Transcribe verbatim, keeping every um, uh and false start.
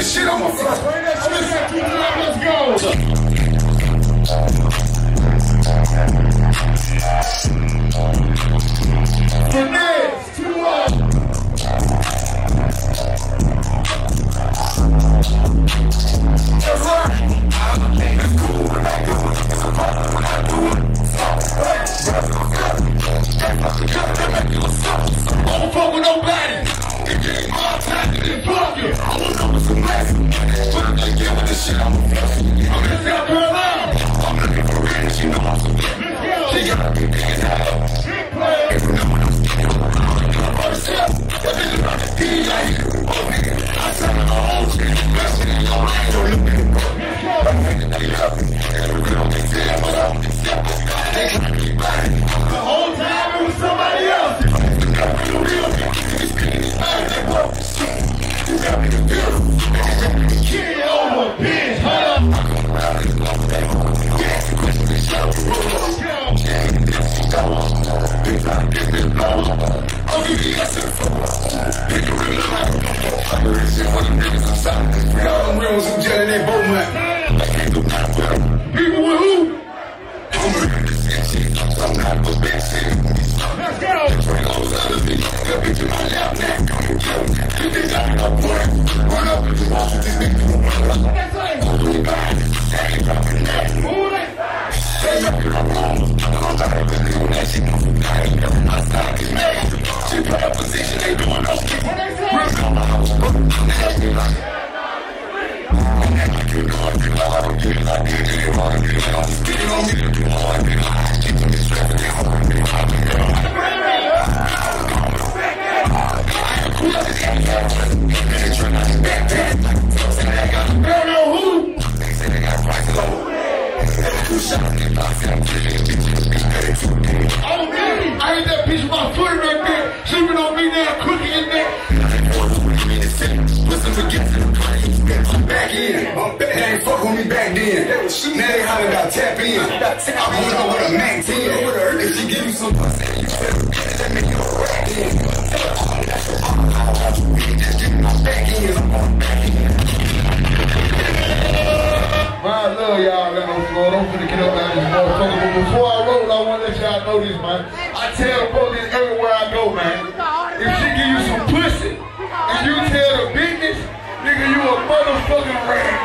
this shit on my front. Bring that shit back. Let's go. Finesse, two up. That's right. It's cool when I do it. It's a problem when I do it. I don't fuck with nobody. It ain't my time to get fucked. I don't know what's the lesson. But I'm just getting with this shit. I'm a fucking. I'm in South Carolina. I'm looking for real. She know I'm so good. She got me being out. Every now and I'm sticking around. That bitch about the D. I sound like a whole shit. That's it. I ain't no looking. I'm thinking they love me. And we don't think they but I'm just they can't be bad. The whole time it was somebody else. You got me the real thing. It's being this bad. They walk the street. You got me the beautiful. Get it over, bitch. Hold up. I'm going around and love that home. Yeah, you couldn't be so. Yeah, this is all on. Big like this is blow. I'll give you that shit for us. Pick a real life. I heard this shit for the niggas inside. We got them real some jelly, they both man. I can't do nothing with them. People with who? I'm looking this shit. I'm not for big shit. Let's go. Bring those other bitches. That bitch in my lap now. Come and kill me. This bitch out in my boy. Run up and just watch this bitch. All the way behind it. That ain't dropping that. Who they? They dropping my wrong. I'm not even doing that shit. I ain't never my side is mad. She put up position. They doing no shit. Risk on my house. They ask me like. I'm not like you know. I feel like I don't get it. I did it. I want to get it. I'm spitting on me. I do all I did. I keep them distracted. They hold me. I'm in there. I was gone. Who got this hand out? They trying not to back that. Say they got a girl know who? They say they got price low. Two shots in my film. Bitches be paid too deep. Oh, baby. I hit that bitch with my foot right there. Sleeping on me now. Cooking in there. Nothing more than twenty minutes sitting. Listen to get to the plane. I'm back in. I'm back. They ain't fuck with me back then. Now they holler about tap in. I'm going up with a Mac ten. If she give you some pussy, you better get it. That make you a rat in. Just getting my back in. I'm going back in. Man, I love y'all down on the floor. Don't finna get up out of this motherfucker. But before I roll, I want to let y'all know this, man. I tell police everywhere I go, man. If she give you some pussy, and you tell the business, nigga, you a motherfucking rat.